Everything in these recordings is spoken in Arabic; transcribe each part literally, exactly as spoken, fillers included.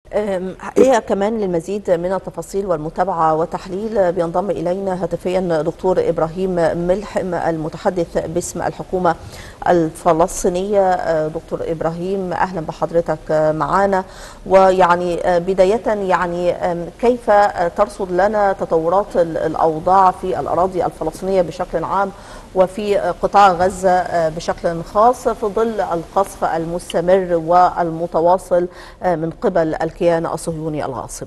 حقيقة كمان للمزيد من التفاصيل والمتابعة والتحليل بينضم إلينا هاتفيا دكتور إبراهيم ملحم المتحدث باسم الحكومة الفلسطينية. دكتور إبراهيم أهلا بحضرتك معنا. ويعني بداية يعني كيف ترصد لنا تطورات الأوضاع في الأراضي الفلسطينية بشكل عام وفي قطاع غزة بشكل خاص في ظل القصف المستمر والمتواصل من قبل الكيان الصهيوني الغاصب؟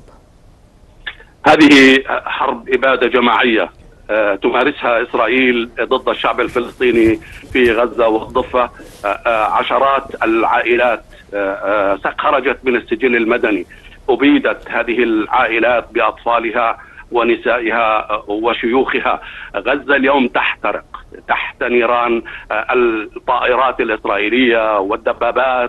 هذه حرب إبادة جماعية تمارسها إسرائيل ضد الشعب الفلسطيني في غزة والضفة. عشرات العائلات خرجت من السجن المدني، أبيدت هذه العائلات بأطفالها ونسائها وشيوخها. غزة اليوم تحترق تحت نيران الطائرات الإسرائيلية والدبابات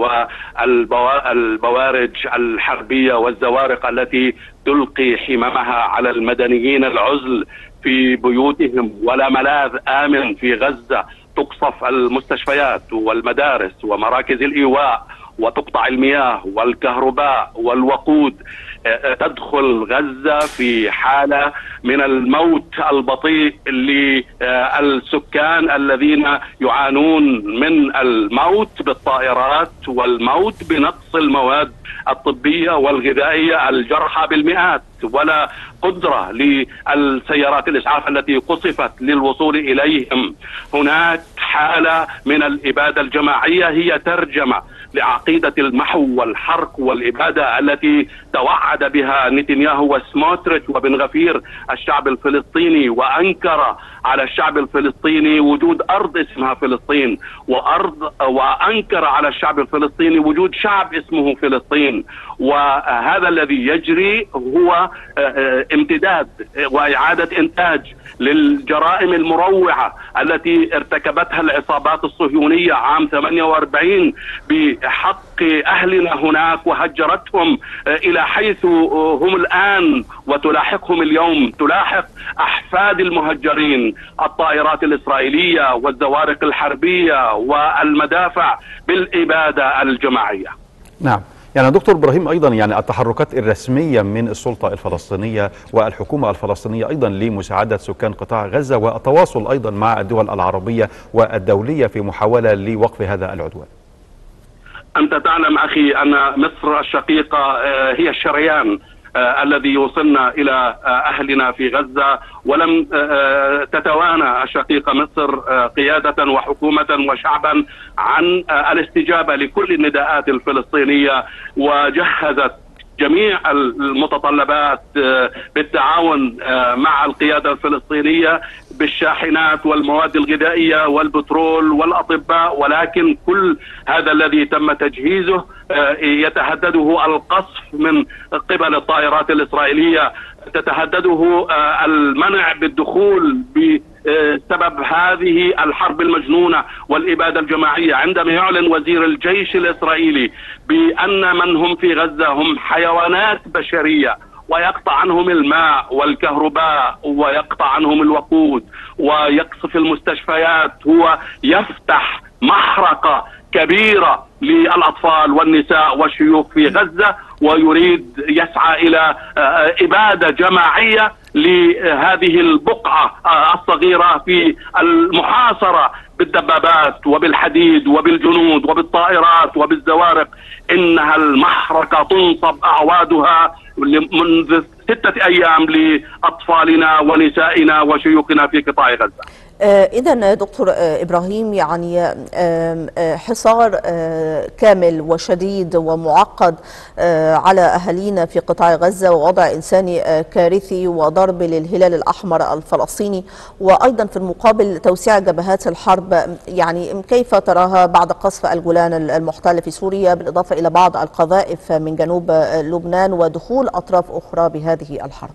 والبوارج الحربية والزوارق التي تلقي حمامها على المدنيين العزل في بيوتهم. ولا ملاذ آمن في غزة، تقصف المستشفيات والمدارس ومراكز الإيواء وتقطع المياه والكهرباء والوقود. تدخل غزة في حالة من الموت البطيء للسكان الذين يعانون من الموت بالطائرات والموت بنقص المواد الطبية والغذائية، الجرحى بالمئات، ولا قدرة للسيارات الإسعاف التي قصفت للوصول إليهم. هناك حالة من الإبادة الجماعية هي ترجمة لعقيدة المحو والحرق والإبادة التي توعد بها نتنياهو وسموتريتش وبن غفير الشعب الفلسطيني، وأنكر على الشعب الفلسطيني وجود أرض اسمها فلسطين، وأرض وأنكر على الشعب الفلسطيني وجود شعب اسمه فلسطين. وهذا الذي يجري هو امتداد وإعادة إنتاج للجرائم المروعة التي ارتكبتها العصابات الصهيونية عام ثمانية وأربعين بحق أهلنا هناك، وهجرتهم إلى حيث هم الآن وتلاحقهم اليوم، تلاحق أحفاد المهجرين الطائرات الإسرائيلية والزوارق الحربية والمدافع بالإبادة الجماعية. نعم، يعني دكتور إبراهيم أيضا يعني التحركات الرسمية من السلطة الفلسطينية والحكومة الفلسطينية أيضا لمساعدة سكان قطاع غزة، والتواصل أيضا مع الدول العربية والدولية في محاولة لوقف هذا العدوان. أنت تعلم أخي أن مصر الشقيقة هي الشريان الذي يوصلنا إلى أهلنا في غزة، ولم تتوانى الشقيقة مصر قيادة وحكومة وشعبا عن الاستجابة لكل النداءات الفلسطينية، وجهزت جميع المتطلبات بالتعاون مع القيادة الفلسطينية بالشاحنات والمواد الغذائية والبترول والأطباء. ولكن كل هذا الذي تم تجهيزه يتهدده القصف من قبل الطائرات الإسرائيلية، تتهدده المنع بالدخول بسبب هذه الحرب المجنونة والإبادة الجماعية. عندما يعلن وزير الجيش الإسرائيلي بأن من هم في غزة هم حيوانات بشرية، ويقطع عنهم الماء والكهرباء ويقطع عنهم الوقود ويقصف المستشفيات، هو يفتح محرقة كبيرة للأطفال والنساء والشيوخ في غزة، ويريد يسعى إلى إبادة جماعية لهذه البقعة الصغيرة في المحاصرة بالدبابات وبالحديد وبالجنود وبالطائرات وبالزوارق. إنها المحرقة تنصب أعوادها منذ ستة أيام لأطفالنا ونسائنا وشيوخنا في قطاع غزة. إذن دكتور إبراهيم، يعني حصار كامل وشديد ومعقد على أهالينا في قطاع غزة، ووضع إنساني كارثي وضرب للهلال الأحمر الفلسطيني، وأيضا في المقابل توسيع جبهات الحرب. يعني كيف تراها بعد قصف الجولان المحتل في سوريا، بالإضافة إلى بعض القذائف من جنوب لبنان ودخول أطراف أخرى بهذه الحرب؟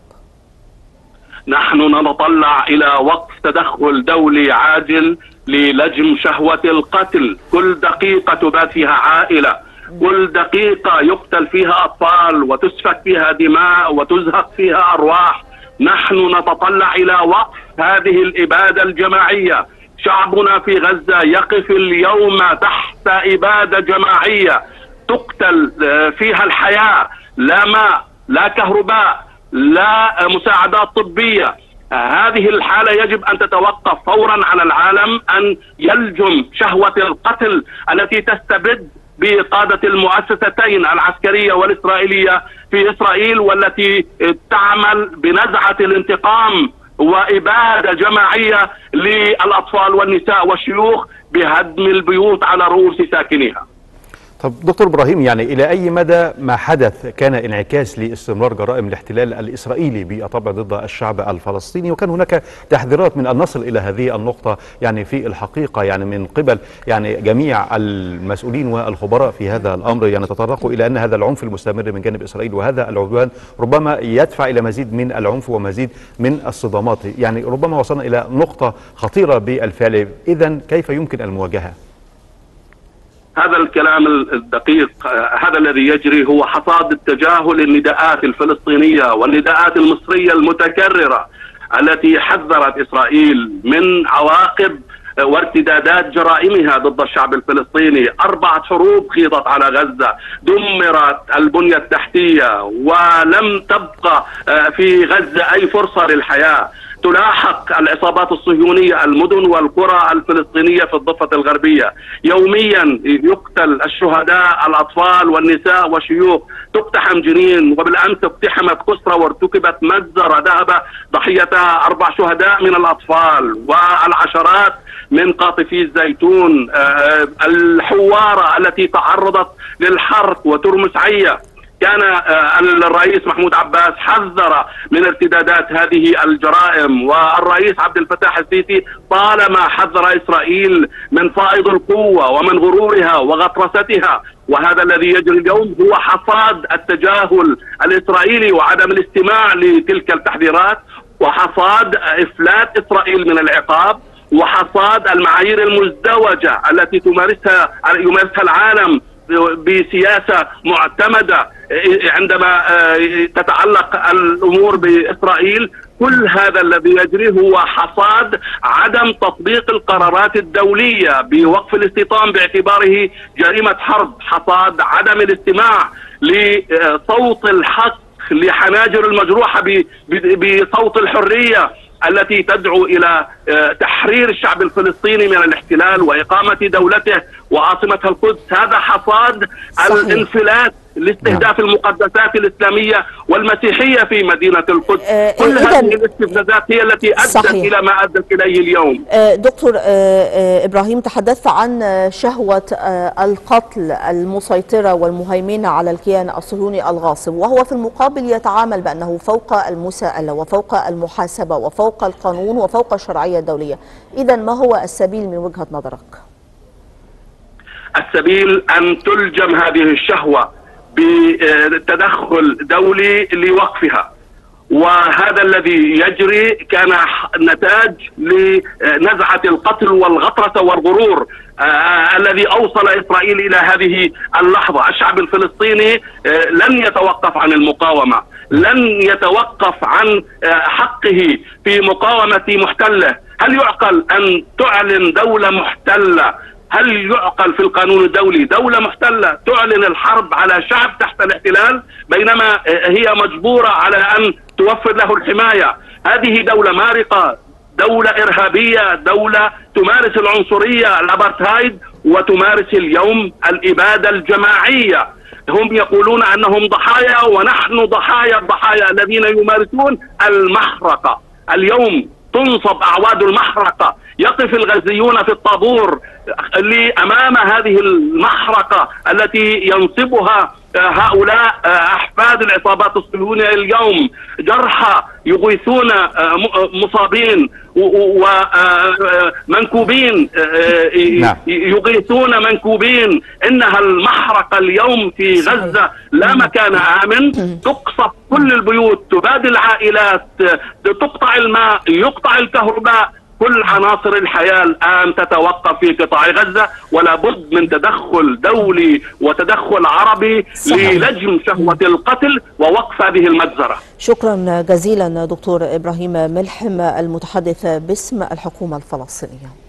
نحن نتطلع إلى وقف تدخل دولي عاجل للجم شهوة القتل. كل دقيقة تبات فيها عائلة، كل دقيقة يقتل فيها أطفال وتسفك فيها دماء وتزهق فيها أرواح. نحن نتطلع إلى وقف هذه الإبادة الجماعية. شعبنا في غزة يقف اليوم تحت إبادة جماعية تقتل فيها الحياة لا ماء، لا كهرباء، لا مساعدات طبية. هذه الحالة يجب أن تتوقف فورا على العالم، أن يلجم شهوة القتل التي تستبد بقادة المؤسستين العسكرية والإسرائيلية في إسرائيل، والتي تعمل بنزعة الانتقام وإبادة جماعية للأطفال والنساء والشيوخ بهدم البيوت على رؤوس ساكنيها. طب دكتور إبراهيم، يعني إلى أي مدى ما حدث كان انعكاس لاستمرار جرائم الاحتلال الإسرائيلي بالطبع ضد الشعب الفلسطيني، وكان هناك تحذيرات من أن نصل إلى هذه النقطة يعني في الحقيقة يعني من قبل يعني جميع المسؤولين والخبراء في هذا الأمر، يعني تطرقوا إلى أن هذا العنف المستمر من جانب إسرائيل وهذا العدوان ربما يدفع إلى مزيد من العنف ومزيد من الصدامات، يعني ربما وصلنا إلى نقطة خطيرة بالفعل. إذن كيف يمكن المواجهة؟ هذا الكلام الدقيق، هذا الذي يجري هو حصاد التجاهل النداءات الفلسطينية والنداءات المصرية المتكررة التي حذرت إسرائيل من عواقب وارتدادات جرائمها ضد الشعب الفلسطيني. أربعة حروب خيضت على غزة، دمرت البنية التحتية، ولم تبقى في غزة أي فرصة للحياة. تلاحق العصابات الصهيونية المدن والقرى الفلسطينية في الضفة الغربية. يوميا يقتل الشهداء الأطفال والنساء والشيوخ. تقتحم جنين، وبالأمس اقتحمت قسرة وارتكبت مجزرة ذهب ضحيتها أربع شهداء من الأطفال والعشرات من قاطفي الزيتون. الحوارة التي تعرضت للحرق وترمس عية. كان الرئيس محمود عباس حذر من ارتدادات هذه الجرائم، والرئيس عبد الفتاح السيسي طالما حذر إسرائيل من فائض القوة ومن غرورها وغطرستها. وهذا الذي يجري اليوم هو حصاد التجاهل الإسرائيلي وعدم الاستماع لتلك التحذيرات، وحصاد إفلات إسرائيل من العقاب، وحصاد المعايير المزدوجة التي تمارسها يمارسها العالم بسياسة معتمدة عندما تتعلق الأمور بإسرائيل. كل هذا الذي يجري هو حصاد عدم تطبيق القرارات الدولية بوقف الاستيطان باعتباره جريمة حرب، حصاد عدم الاستماع لصوت الحق لحناجر المجروحة بصوت الحرية التي تدعو إلى تحرير الشعب الفلسطيني من الاحتلال وإقامة دولته وعاصمتها القدس. هذا حصاد الانفلات لاستهداف المقدسات الإسلامية والمسيحية في مدينة القدس. آه كل هذه الاستفزازات هي التي أدت صحيح. إلى ما أدت إليه اليوم. آه دكتور آه إبراهيم، تحدثت عن شهوة آه القتل المسيطرة والمهيمنة على الكيان الصهيوني الغاصب، وهو في المقابل يتعامل بأنه فوق المساءلة وفوق المحاسبة وفوق القانون وفوق الشرعية الدولية. إذن ما هو السبيل من وجهة نظرك؟ السبيل أن تلجم هذه الشهوة بتدخل دولي لوقفها، وهذا الذي يجري كان نتاج لنزعة القتل والغطرسة والغرور آه الذي أوصل إسرائيل إلى هذه اللحظة. الشعب الفلسطيني آه لن يتوقف عن المقاومة، لن يتوقف عن آه حقه في مقاومة محتله. هل يعقل أن تعلن دولة محتلة، هل يعقل في القانون الدولي دولة محتلة تعلن الحرب على شعب تحت الاحتلال بينما هي مجبورة على أن توفر له الحماية؟ هذه دولة مارقة، دولة إرهابية، دولة تمارس العنصرية الأبارتهايد وتمارس اليوم الإبادة الجماعية. هم يقولون أنهم ضحايا ونحن ضحايا الضحايا الذين يمارسون المحرقة. اليوم تنصب أعواد المحرقة، يقف الغزيون في الطابور أمام هذه المحرقة التي ينصبها هؤلاء أحفاد العصابات الصهيونية اليوم. جرحى يغيثون مصابين ومنكوبين يغيثون منكوبين. إنها المحرقة اليوم في غزة لا مكان آمن. تقصف كل البيوت، تباد العائلات، تقطع الماء، يقطع الكهرباء. كل عناصر الحياة الآن تتوقف في قطاع غزة، ولا بد من تدخل دولي وتدخل عربي صحيح. للجم شهوة القتل ووقف هذه المجزرة. شكرا جزيلا دكتور إبراهيم ملحم المتحدث باسم الحكومة الفلسطينية.